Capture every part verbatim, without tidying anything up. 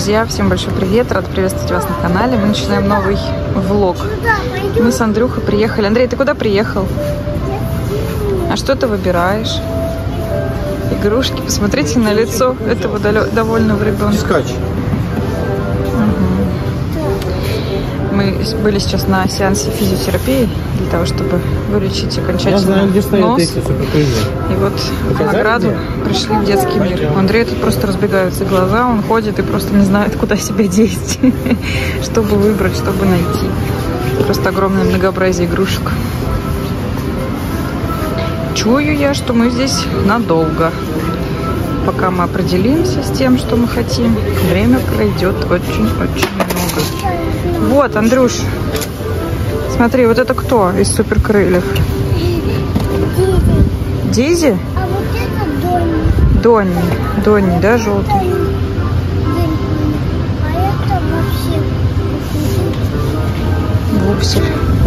Друзья, всем большой привет, рад приветствовать вас на канале. Мы начинаем новый влог. Мы с Андрюхой приехали. Андрей, ты куда приехал? А что ты выбираешь? Игрушки. Посмотрите на лицо этого довольного ребенка. Скач. Мы были сейчас на сеансе физиотерапии для того, чтобы вылечить окончательно знаю, где нос. Эти и вот в награду где? Пришли в детский мир. У Андрея тут просто разбегаются глаза, он ходит и просто не знает, куда себя деть, чтобы выбрать, чтобы найти. Просто огромное многообразие игрушек. Чую я, что мы здесь надолго. Пока мы определимся с тем, что мы хотим, время пройдет очень-очень много. Вот, Андрюш, смотри, вот это кто из суперкрыльев? Дизи? А вот это Донни. Донни. Донни, да, желтый? А это вообще... Вупсель.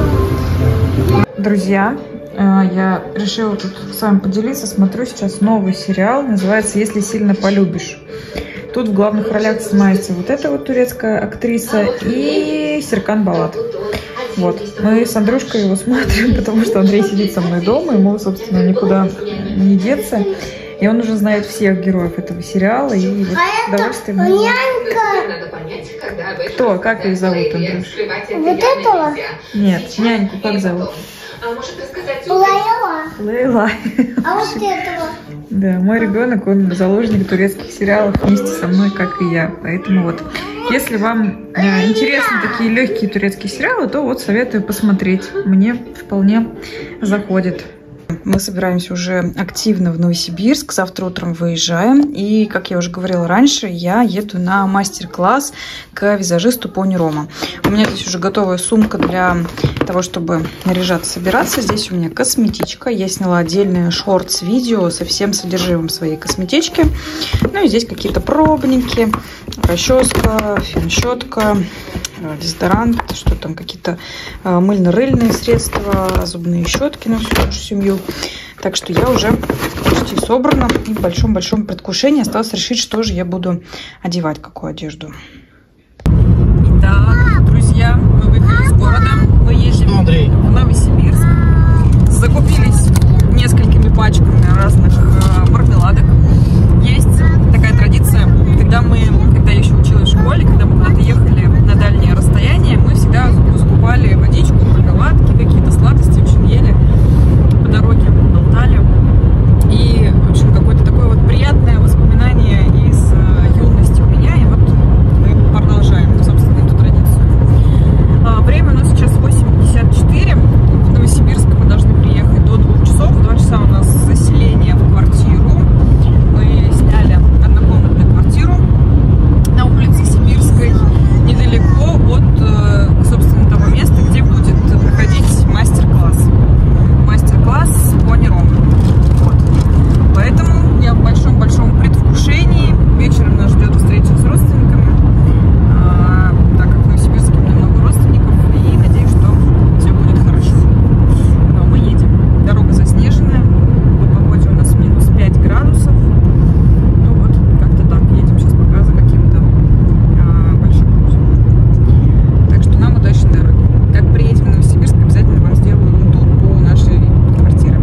Друзья, я решила тут с вами поделиться. Смотрю сейчас новый сериал, называется «Если сильно полюбишь». Тут в главных ролях снимается вот эта вот турецкая актриса и Серкан Балат. Вот. Мы с Андрюшкой его смотрим, потому что Андрей сидит со мной дома, ему, собственно, никуда не деться. И он уже знает всех героев этого сериала. И вот а удовольствием... это нянька. Кто? Как ее зовут, Андрюш? Вот этого? Нет, няньку как зовут? Лейла. Лейла. А вот этого? Да, мой ребенок, он заложник турецких сериалов вместе со мной, как и я. Поэтому вот, если вам э, интересны такие легкие турецкие сериалы, то вот советую посмотреть. Мне вполне заходит. Мы собираемся уже активно в Новосибирск. Завтра утром выезжаем. И, как я уже говорила раньше, я еду на мастер-класс к визажисту Пони Рома. У меня здесь уже готовая сумка для того, чтобы наряжаться, собираться. Здесь у меня косметичка. Я сняла отдельное шортс-видео со всем содержимым своей косметички. Ну и здесь какие-то пробники, расческа, фен-щетка, дезодорант, что там, какие-то мыльно-рыльные средства, зубные щетки на всю нашу семью. Так что я уже почти собрана и в большом-большом предвкушении. Осталось решить, что же я буду одевать, какую одежду. Итак, друзья, мы выехали из города. Мы едем в Новосибирск. Закупились несколькими пачками разных э, мармеладок. Есть такая традиция, когда мы, когда я еще училась в школе, когда мы куда-то ехали на дальнее расстояние, мы всегда закупали водичку, мармеладки, какие-то сладости, в общем, ели по дороге, болтали. И, в общем, какое-то такое вот приятное воспоминание из э, юности у меня, и вот мы продолжаем, собственно, эту традицию. А, время у нас сейчас восемь пятьдесят четыре. В Новосибирск мы должны приехать до двух часов. В два часа у нас заселение в квартиру. Мы сняли однокомнатную квартиру на улице Сибирской, недалеко от, собственно, того места, где будет проходить мастер-класс. Мастер-класс с Пони Рома. Вот. Поэтому я в большом-большом предвкушении. Вечером нас ждет встреча с родственниками, а, так как в Новосибирске у меня много родственников, и надеюсь, что все будет хорошо. Но мы едем. Дорога заснеженная. По погоде у нас минус пять градусов. Ну вот, как-то так. Едем сейчас пока за каким-то а, большим грузом. Так что нам удачной дороги. Как приедем в Новосибирск, обязательно вам сделаю тур по нашей квартире.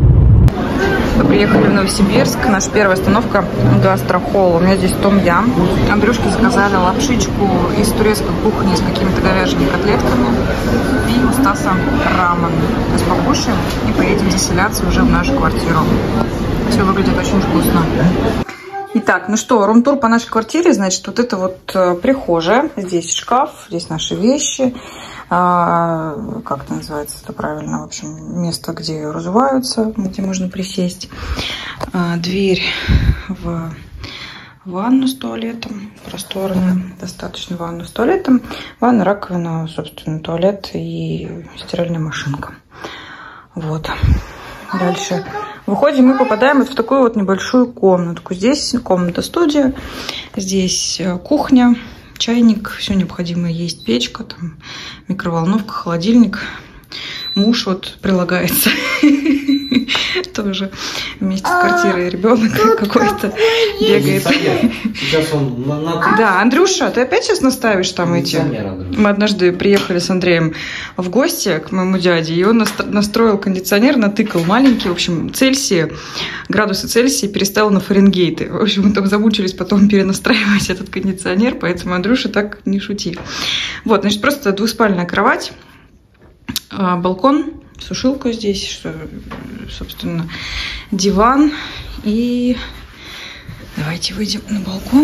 Мы приехали в Новосибирск. Наша первая остановка — гастрохолл. У меня здесь том-ям. Андрюшке заказали лапшичку из турецкой кухни с какими-то говяжьими котлетками. И у Стаса рамен. Сейчас покушаем и поедем заселяться уже в нашу квартиру. Все выглядит очень вкусно. Итак, ну что, рум-тур по нашей квартире. Значит, вот это вот э, прихожая. Здесь шкаф, здесь наши вещи. А, как это называется, это правильно, в общем, место, где разуваются, где можно присесть. А, дверь в ванну с туалетом, просторная, достаточно ванну с туалетом. Ванна, раковина, собственно, туалет и стиральная машинка. Вот. Дальше выходим и попадаем вот в такую вот небольшую комнатку. Здесь комната-студия, здесь кухня, чайник, все необходимое есть, печка, там, микроволновка, холодильник. Муж вот прилагается тоже. вместе с квартирой ребенок какой-то бегает. Сейчас он на, на... Да, Андрюша, ты опять сейчас наставишь там эти? Мы однажды приехали с Андреем в гости к моему дяде, и он настроил кондиционер, натыкал маленький, в общем, Цельсии, градусы Цельсия, переставил на Фаренгейты. В общем, мы там замучились потом перенастраивать этот кондиционер, поэтому, Андрюша, так не шути. Вот, значит, просто двуспальная кровать, балкон, сушилка здесь, что, собственно, диван. И давайте выйдем на балкон.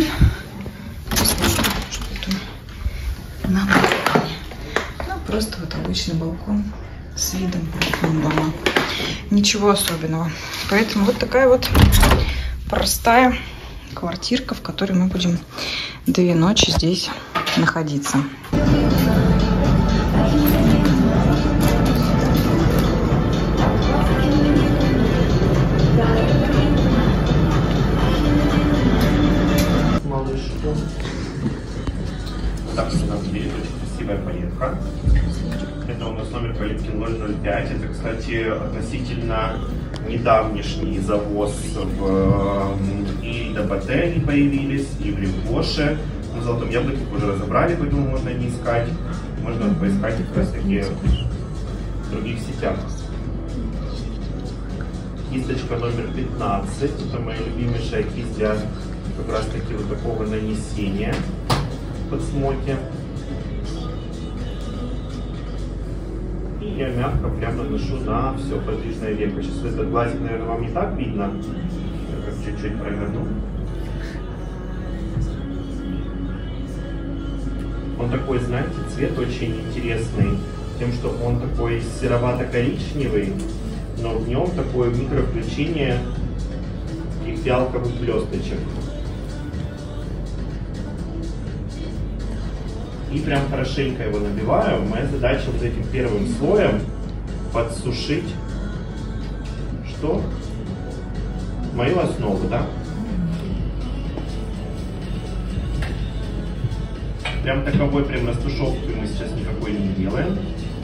На балконе. Ну, просто вот обычный балкон с видом на дома. Ничего особенного. Поэтому вот такая вот простая квартирка, в которой мы будем две ночи здесь находиться. Так, у нас есть очень красивая палетка. Это у нас номер палетки ноль ноль пять. Это, кстати, относительно недавнешний завоз в и ДБТ они появились, и в Ривгоше. На Золотом Яблоке уже разобрали, поэтому можно не искать. Можно поискать как раз таки в других сетях. Кисточка номер пятнадцать. Это моя любимейшая кисть для как раз таки вот такого нанесения под смоки. И я мягко прямо наношу на все подвижное веко. Сейчас этот глазик, наверное, вам не так видно. Я как чуть-чуть проверну. Он такой, знаете, цвет очень интересный. Тем, что он такой серовато-коричневый, но в нем такое микрофключение таких фиалковых блесточек. И прям хорошенько его набиваю. Моя задача вот этим первым слоем подсушить что? Мою основу, да? Прям таковой прям растушевки мы сейчас никакой не делаем.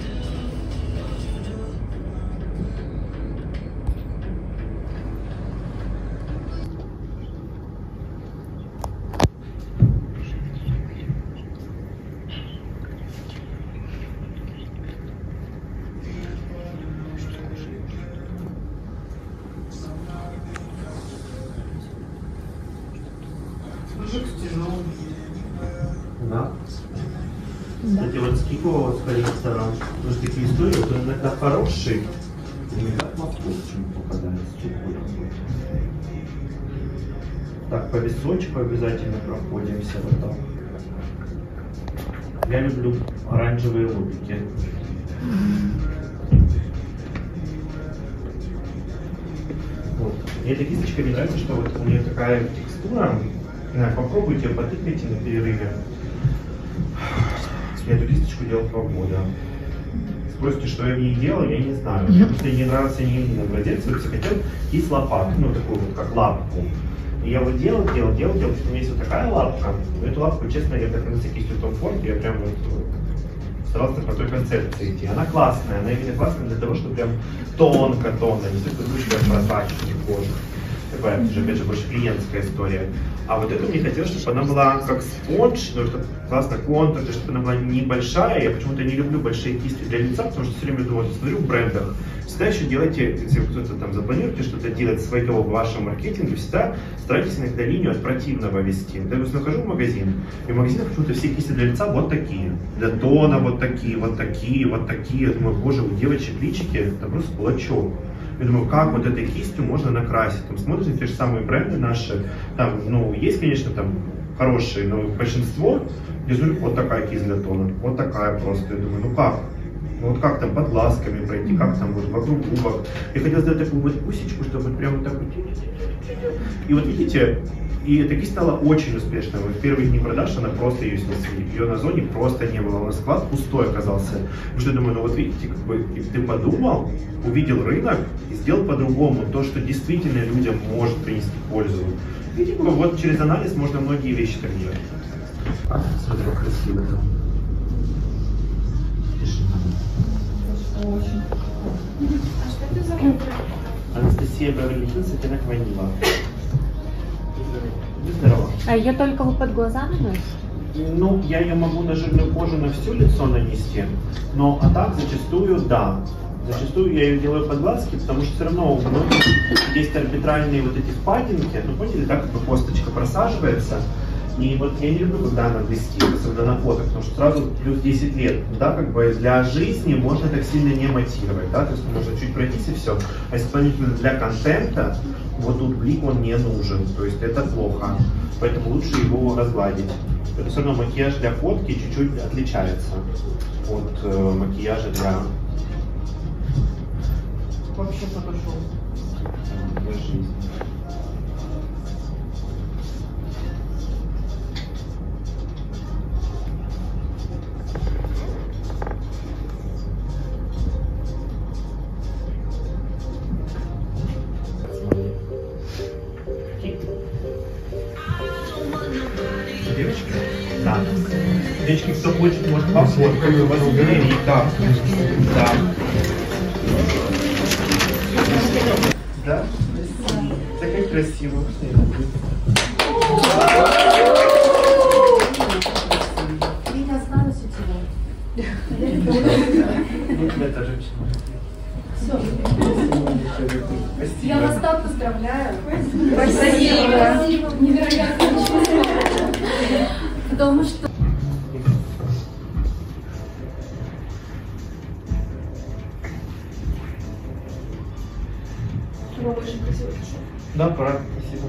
Да. Кстати, вот с Кикова, вот с коллектором, тоже такие истории, вот он иногда хороший, иногда плохой, чем попадается, так, по височку обязательно проходимся вот так. Я люблю оранжевые лобики. Вот. Мне эта кисточка не нравится, что вот у нее такая текстура. Попробуйте, потыкайте на перерыве. Я эту кисточку делал два года. Спросите, что я в ней делал, я не знаю. Мне просто не нравился ни один образец, я хотел кисть лопатку, ну такую вот как лапку. И я вот делал, делал, делал, делал, что у меня есть вот такая лапка. Но эту лапку, честно, я так на кистью Tom Ford, я прям вот старался по той концепции идти. Она классная, она именно классная для того, чтобы прям тонко-тонко, не только ручкой просачивать кожу. Такая, это же, опять же, больше клиентская история. А вот эту мне хотелось, чтобы она была как спонж, ну, чтобы классно контур, чтобы она была небольшая. Я почему-то не люблю большие кисти для лица, потому что все время думаю, смотрю в брендах. Всегда еще делайте, если вы кто-то там запланируете что-то делать свое в вашем маркетинге, всегда старайтесь иногда линию от противного вести. Я нахожу в магазин, и в магазинах почему-то все кисти для лица вот такие. Для тона вот такие, вот такие, вот такие. Я думаю, боже, у девочек личики, это просто кулачок. Я думаю, как вот этой кистью можно накрасить. Там смотрите те же самые бренды наши. Там, ну, есть, конечно, там хорошие, но большинство, я смотрю, вот такая кисть для тона. Вот такая просто. Я думаю, ну как? Ну вот как там под глазками пройти, как там вот вокруг губок. Я хотел сделать такую вот пусечку, чтобы вот прямо так вот. И вот видите, и эта кисть стала очень успешной. Вот в первые дни продаж она просто ее снесли. Ее на зоне просто не было. У нас склад пустой оказался. Потому что я думаю, ну вот видите, как бы ты подумал, увидел рынок и сделал по-другому то, что действительно людям может принести пользу. И типа вот через анализ можно многие вещи так делать. А, смотри, как красиво там. Очень. А что это за Анастасия Беверли Хиллз, оттенок ванила. Здорово. А ее только вы под глаза наносите? Ну, я ее могу на жирную кожу на все лицо нанести, но а так зачастую да. Зачастую я ее делаю под глазки, потому что все равно у многих есть арбитральные вот эти впадинки, ну поняли, так как бы косточка просаживается. И вот я не люблю, когда она блестит, особенно на фоток, потому что сразу плюс десять лет, да, как бы для жизни можно так сильно не матировать, да, то есть можно чуть пройтись и все. А исполнительно для контента, вот тут блик он не нужен, то есть это плохо, поэтому лучше его разгладить. Это все равно макияж для фотки чуть-чуть отличается от э, макияжа для... Вообще подошел. Для жизни. Девочки? Да. Девочки, кто хочет, может пофоткать у вас в галерее. Да. Да. Да? Такая красивая. Я осталась у тебя. Вот тебя тоже очень. Все. Спасибо. Я вас так поздравляю. Спасибо. Невероятно чувство. Потому что... Очень красивый шов. Да, правда, спасибо.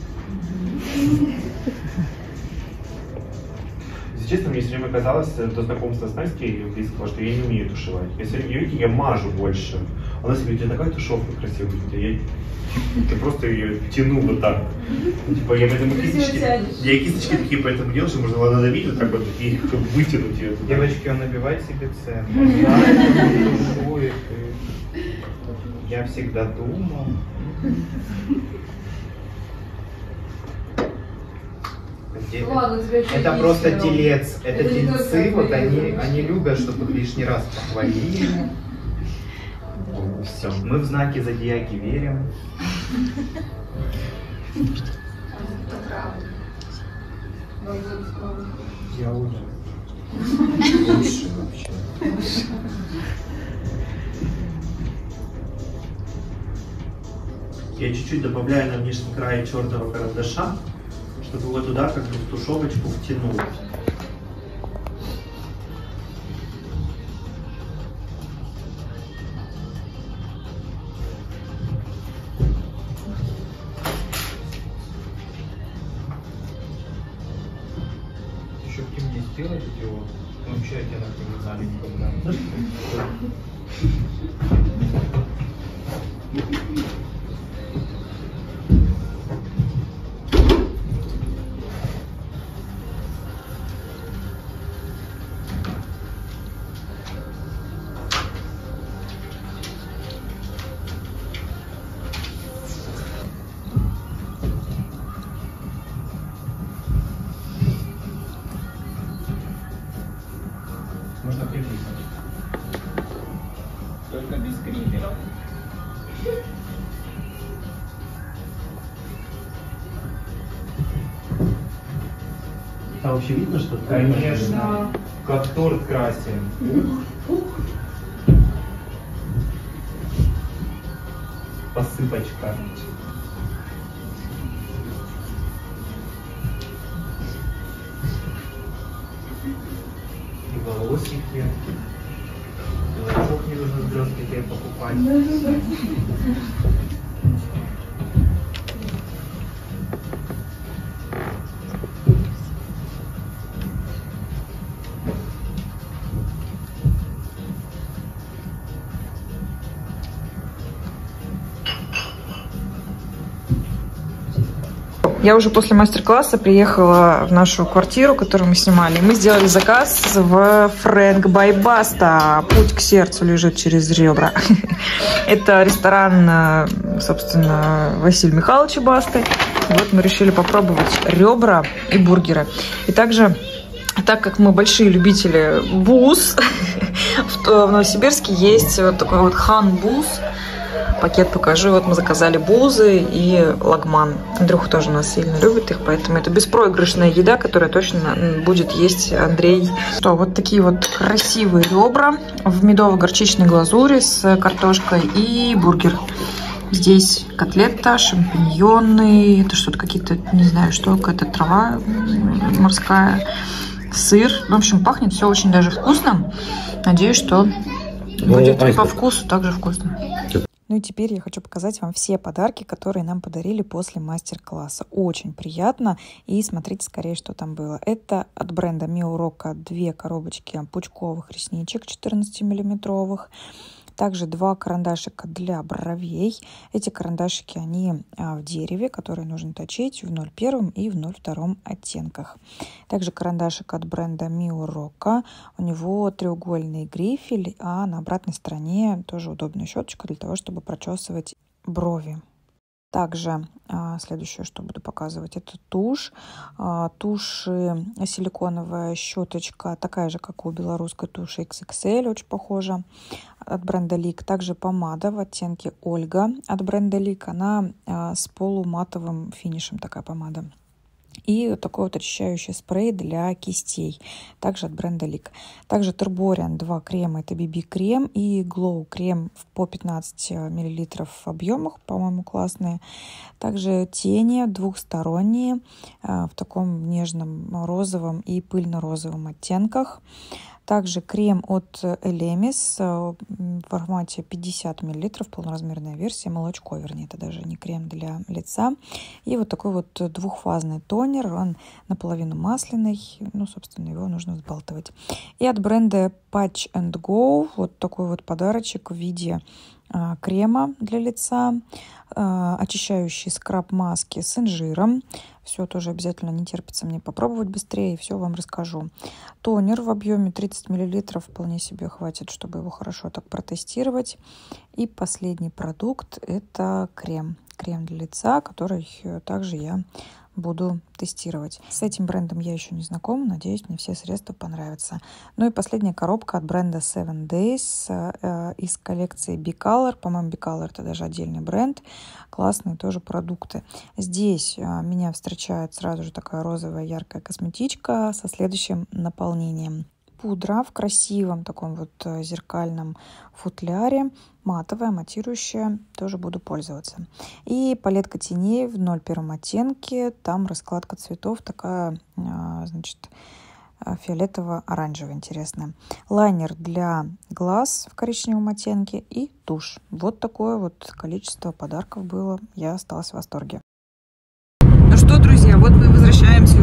Если честно, мне все время казалось до знакомства с Настей и близкого, что я не умею тушевать. Я все время, я мажу больше. Она себе, у тебя такая тушевка красивая, я, я просто ее тяну вот так. Типа я поэтому кисточки, я кисточки такие поэтому делаю, что можно было надавить вот так вот и вытянуть ее. Девочки, набивай себе цену. Я всегда думал. Ладно, Это просто есть, телец, это это не тельцы, только вот они, хвалили. они любят, чтобы лишний раз похвалили. Все, мы в знаки зодиаки верим. Я уже. Лучше вообще. Я чуть-чуть добавляю на внешний край черного карандаша, чтобы его туда как бы в тушевочку втянуть. Еще ты мне сделать его, вообще я тебя не знали никогда. Можно приблизить. Только без скримеров. Там вообще видно, что это? Конечно. Как торт красим. Посыпочка. И волосики. Волосок не нужно звездки тебе покупать. Я уже после мастер-класса приехала в нашу квартиру, которую мы снимали. Мы сделали заказ в Фрэнк бай Баста. Путь к сердцу лежит через ребра. Это ресторан, собственно, Василия Михайловича Басты. Вот мы решили попробовать ребра и бургеры. И также, так как мы большие любители бус, в Новосибирске есть вот такой вот хан бус. пакет покажу. Вот мы заказали бузы и лагман. Андрюха тоже у нас сильно любит их, поэтому это беспроигрышная еда, которая точно будет есть Андрей. Что, вот такие вот красивые ребра в медово-горчичной глазури с картошкой и бургер. Здесь котлета, шампиньоны, это что-то какие-то, не знаю, что, какая-то трава морская, сыр. В общем, пахнет все очень даже вкусно. Надеюсь, что будет и по вкусу также вкусно. Ну и теперь я хочу показать вам все подарки, которые нам подарили после мастер-класса. Очень приятно. И смотрите скорее, что там было. Это от бренда Mio Rocca две коробочки пучковых ресничек четырнадцатимиллиметровых. Также два карандашика для бровей. Эти карандашики, они в дереве, которые нужно точить в ноль один и в ноль два оттенках. Также карандашик от бренда Mio Rocca. У него треугольный грифель, а на обратной стороне тоже удобная щеточка для того, чтобы прочесывать брови. Также а, следующее, что буду показывать, это тушь. А, тушь силиконовая щеточка, такая же, как у белорусской туши икс икс эль, очень похожа, от бренда Лик. Также помада в оттенке Ольга от бренда Лик. Она а, с полуматовым финишем, такая помада. И вот такой вот очищающий спрей для кистей, также от бренда Лик. Также Тербориан два крема, это би би-крем и Glow крем по пятнадцать миллилитров в объемах, по-моему, классные. Также тени двухсторонние в таком нежном розовом и пыльно-розовом оттенках. Также крем от Elemis в формате пятьдесят миллилитров, полноразмерная версия, молочко, вернее, это даже не крем для лица. И вот такой вот двухфазный тонер, он наполовину масляный, ну, собственно, его нужно взбалтывать. И от бренда Patch and Go вот такой вот подарочек в виде а, крема для лица, а, очищающий скраб маски с инжиром. Все тоже обязательно не терпится мне попробовать быстрее, и все вам расскажу. Тонер в объеме тридцать миллилитров вполне себе хватит, чтобы его хорошо так протестировать. И последний продукт – это крем. Крем для лица, который также я буду тестировать. С этим брендом я еще не знакома, надеюсь, мне все средства понравятся. Ну и последняя коробка от бренда Seven Days э, из коллекции B-Color. По-моему, B-Color это даже отдельный бренд. Классные тоже продукты. Здесь э, меня встречает сразу же такая розовая яркая косметичка со следующим наполнением. Пудра в красивом таком вот зеркальном футляре, матовая, матирующая, тоже буду пользоваться. И палетка теней в ноль один оттенке, там раскладка цветов такая, значит, фиолетово-оранжевая, интересная. Лайнер для глаз в коричневом оттенке и тушь. Вот такое вот количество подарков было, я осталась в восторге. Ну что, друзья, вот мы возвращаемся